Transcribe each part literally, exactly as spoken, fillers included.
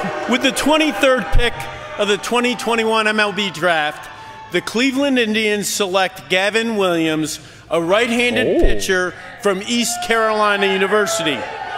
With the twenty-third pick of the twenty twenty-one M L B draft, the Cleveland Indians select Gavin Williams, a right-handed oh. pitcher from East Carolina University.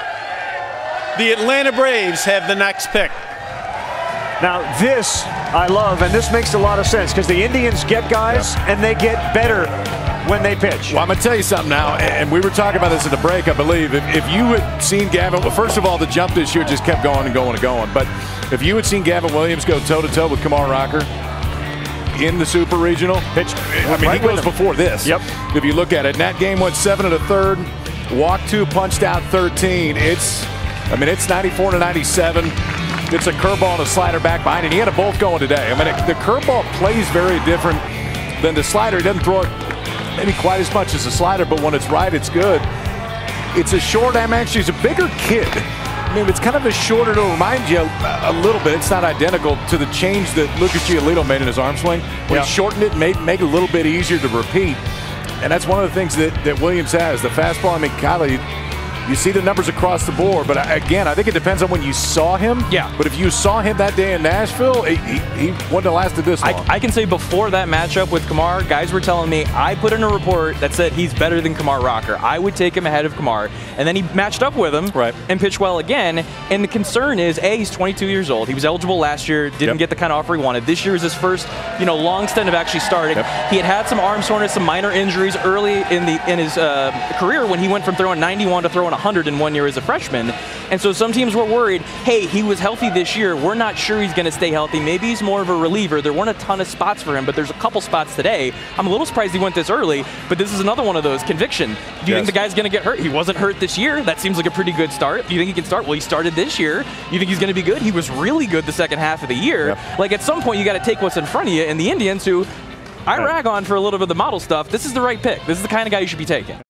The Atlanta Braves have the next pick. Now this I love, and this makes a lot of sense because the Indians get guys yep. and they get better when they pitch. Well, I'm going to tell you something now, and we were talking about this at the break, I believe. If, if you had seen Gavin, well, first of all, the jump this year just kept going and going and going. But if you had seen Gavin Williams go toe-to-toe with Kumar Rocker in the Super Regional, pitch, I mean, right he goes before this. Yep. If you look at it, and that game went seven and a third, walked two, punched out thirteen. It's, I mean, it's ninety-four to ninety-seven. It's a curveball and a slider back behind, and he had a both going today. I mean, it, the curveball plays very different than the slider. He doesn't throw it maybe quite as much as the slider, but when it's right, it's good. It's a short, I'm actually, he's a bigger kid. I mean, it's kind of a shorter to remind you a, a little bit. It's not identical to the change that Lucas Giolito made in his arm swing. When yeah. he shortened it and made, make it a little bit easier to repeat. And that's one of the things that, that Williams has. The fastball, I mean, Kyle, you, you see the numbers across the board, but again, I think it depends on when you saw him. Yeah. But if you saw him that day in Nashville, he, he, he wouldn't have lasted this long. I, I can say before that matchup with Kumar, guys were telling me, I put in a report that said he's better than Kumar Rocker. I would take him ahead of Kumar. And then he matched up with him right. and pitched well again. And the concern is, A, he's twenty-two years old. He was eligible last year, didn't yep. get the kind of offer he wanted. This year is his first, you know, long stint of actually starting. Yep. He had had some arm soreness, some minor injuries early in the in his uh, career when he went from throwing ninety-one to throwing one hundred in one year as a freshman. And so some teams were worried, hey, he was healthy this year. We're not sure he's going to stay healthy. Maybe he's more of a reliever. There weren't a ton of spots for him, but there's a couple spots today. I'm a little surprised he went this early, but this is another one of those. Conviction. Do you yes. think the guy's going to get hurt? He wasn't hurt this year. That seems like a pretty good start. Do you think he can start? Well, he started this year. You think he's going to be good? He was really good the second half of the year. Yep. Like, at some point, you got to take what's in front of you, and the Indians, who I rag on for a little bit of the model stuff, this is the right pick. This is the kind of guy you should be taking.